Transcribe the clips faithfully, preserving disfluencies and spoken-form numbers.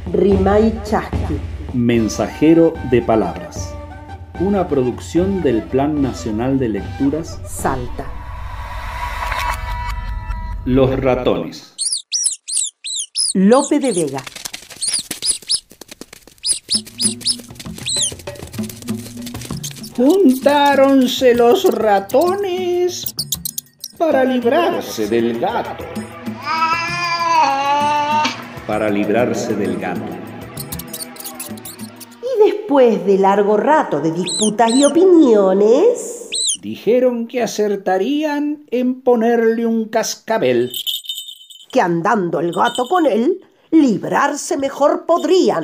Rimay Chasqui. Mensajero de palabras. Una producción del Plan Nacional de Lecturas Salta. Los ratones. Lope de Vega. Juntáronse los ratones para librarse del gato. Para librarse del gato. Y después de largo rato de disputas y opiniones, dijeron que acertarían en ponerle un cascabel. Que andando el gato con él, librarse mejor podrían.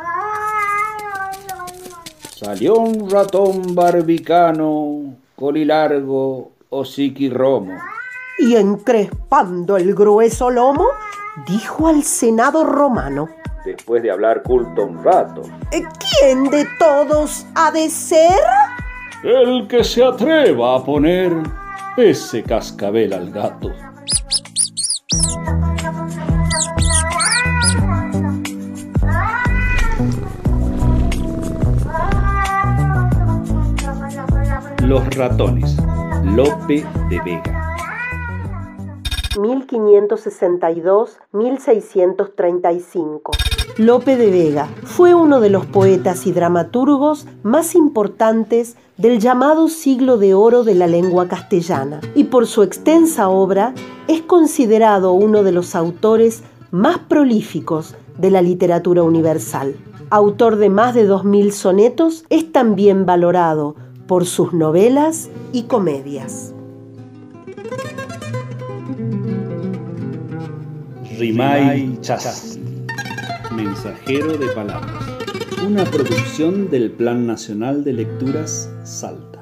Salió un ratón barbicano, colilargo, hociquirromo. Y encrespando el grueso lomo, dijo al Senado romano: después de hablar culto un rato: ¿quién de todos ha de ser? El que se atreva a poner ese cascabel al gato. Los ratones. Lope de Vega. mil quinientos sesenta y dos a mil seiscientos treinta y cinco. Lope de Vega fue uno de los poetas y dramaturgos más importantes del llamado siglo de oro de la lengua castellana, y por su extensa obra es considerado uno de los autores más prolíficos de la literatura universal. Autor de más de dos mil sonetos, es también valorado por sus novelas y comedias. Rimay Chasqui. Mensajero de palabras. Una producción del Plan Nacional de Lecturas Salta.